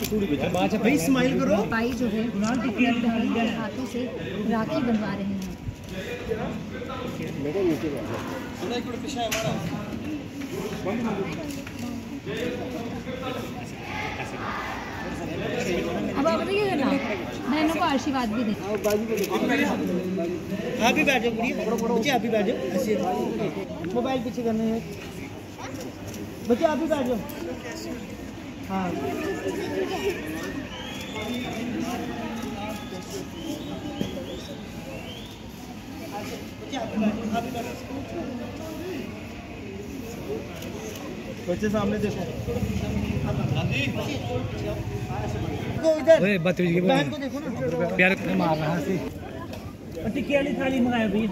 भाई स्माइल करो। भाई जो है बहन के हाथों से राखी बनवा रहे हैं। अब आप बताइए करना, बहनों को आशीर्वाद भी दें। आप भी बैठ जाओ बच्चे, आप भी बैठ जाओ। ऐसे मोबाइल पीछे करने हैं बच्चे, आप भी बैठ जाओ। हाँ बच्चे सामने देखो। इधर बहन को देखो ना, प्यार मार रहा है। टिक्की वाली थाली मंगाया भैया।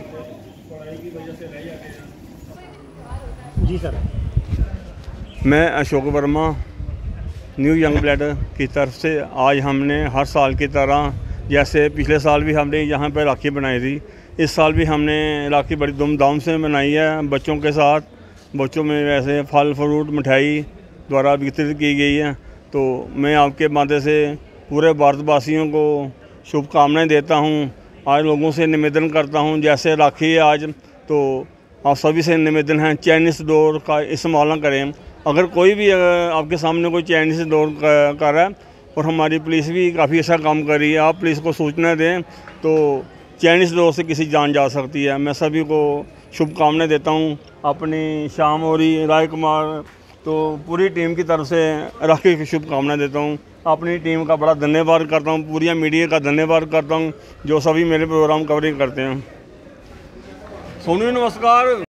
जी सर। मैं Ashok Verma new young blood की तरफ से आज हमने हर साल की तरह, जैसे पिछले साल भी हमने यहाँ पर राखी बनाई थी, इस साल भी हमने राखी बड़ी धूमधाम से मनाई है बच्चों के साथ। बच्चों में वैसे फल फ्रूट मिठाई द्वारा वितरित की गई है। तो मैं आपके माध्यम से पूरे भारतवासियों को शुभकामनाएं देता हूं। आज लोगों से निवेदन करता हूं, जैसे राखी है आज, तो आप सभी से निवेदन है चाइनीज़ डोर का इस्तेमाल ना करें। अगर कोई भी आपके सामने कोई चाइनीज़ डोर कर रहा है, और हमारी पुलिस भी काफ़ी अच्छा काम कर रही है, आप पुलिस को सूचना दें तो चाइनीज़ डोर से किसी जान जा सकती है। मैं सभी को शुभकामनाएं देता हूं। अपनी श्याम और राय कुमार तो पूरी टीम की तरफ से राखी की शुभकामनाएं देता हूं। अपनी टीम का बड़ा धन्यवाद करता हूं, पूरी मीडिया का धन्यवाद करता हूं जो सभी मेरे प्रोग्राम कवरिंग करते हैं। सोनू नमस्कार।